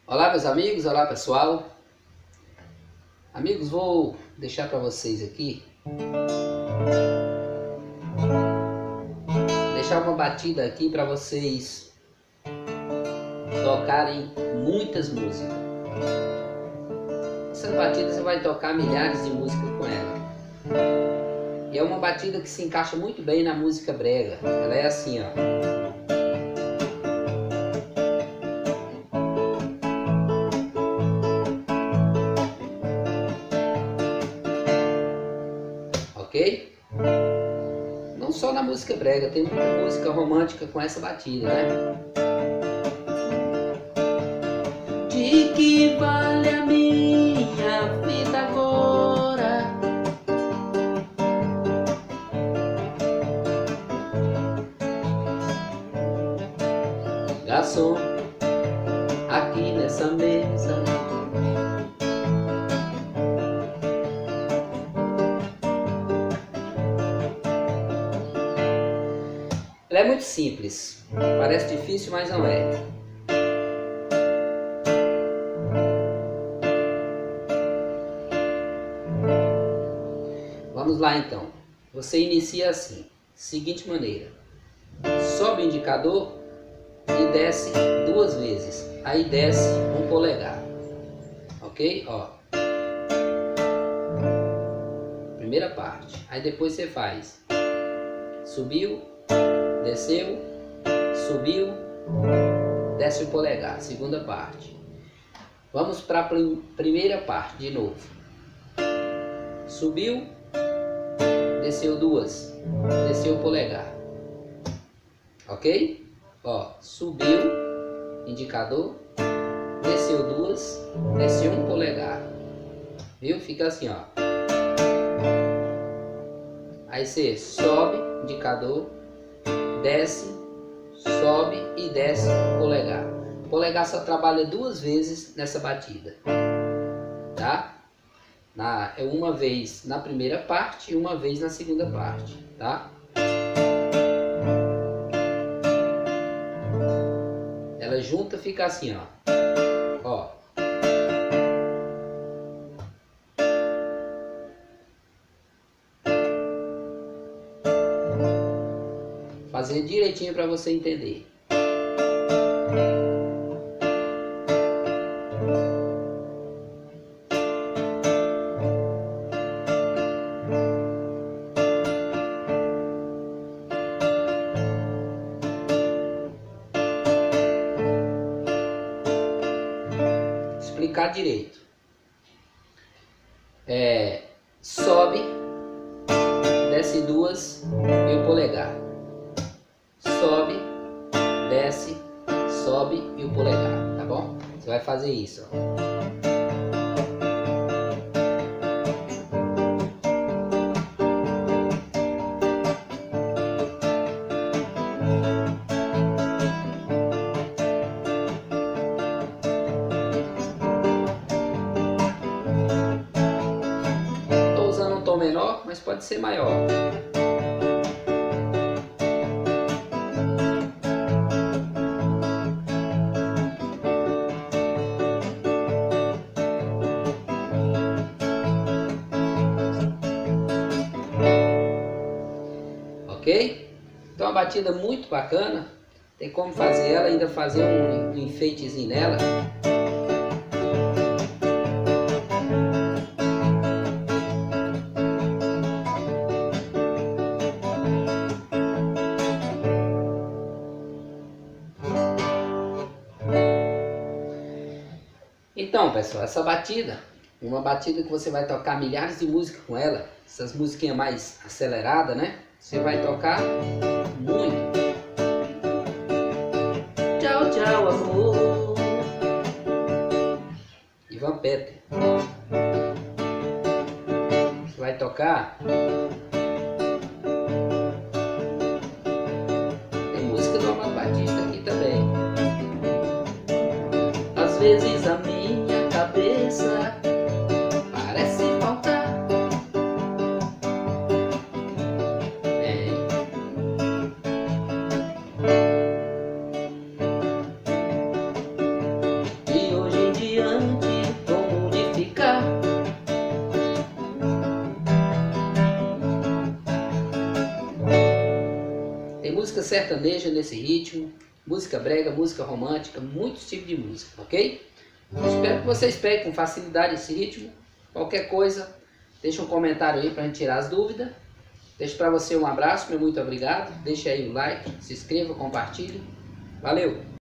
Olá meus amigos, olá pessoal. Amigos, vou deixar para vocês aqui deixar uma batida aqui para vocês tocarem muitas músicas. Essa batida você vai tocar milhares de músicas com ela. E é uma batida que se encaixa muito bem na música brega. Ela é assim, ó. Ok? Não só na música brega, tem muita música romântica com essa batida, né? De que vale a minha vida agora? Garçom, aqui nessa mesa ela é muito simples, parece difícil, mas não é. Vamos lá então. Você inicia assim, seguinte maneira: sobe o indicador e desce 2 vezes. Aí desce 1 polegar. Ok? Ó. Primeira parte. Aí depois você faz subiu, desceu, subiu, desce 1 polegar. Segunda parte. Vamos para a primeira parte de novo. Subiu, desceu 2, desceu 1 polegar. Ok? Ó, subiu, indicador, desceu 2, desceu 1 polegar. Viu? Fica assim, ó. Aí você sobe, indicador, desce, sobe e desce 1 polegar. O polegar só trabalha 2 vezes nessa batida, tá? É uma vez na primeira parte e uma vez na segunda parte, tá? Ela junta, fica assim, ó. Ó. Fazer direitinho para você entender. Explicar direito. Sobe, desce 2 e 1 polegar. Sobe, desce, sobe e 1 polegar, tá bom? Você vai fazer isso, ó. Estou usando um tom menor, mas pode ser maior. Ok? Então uma batida muito bacana. Tem como fazer ela, ainda fazer um enfeitezinho nela. Então pessoal, essa batida, uma batida que você vai tocar milhares de músicas com ela. Essas musiquinhas mais aceleradas, né? Você vai tocar muito. Tchau, tchau, amor. Ivan Peter. Você vai tocar. Tem música do Amado Batista aqui também. Às vezes a minha cabeça parece faltar. E hoje música sertaneja nesse ritmo, música brega, música romântica, muitos tipos de música, ok? Espero que vocês peguem com facilidade esse ritmo. Qualquer coisa, deixa um comentário aí pra gente tirar as dúvidas. Deixo para você um abraço, meu muito obrigado. Deixa aí o like, se inscreva, compartilhe. Valeu!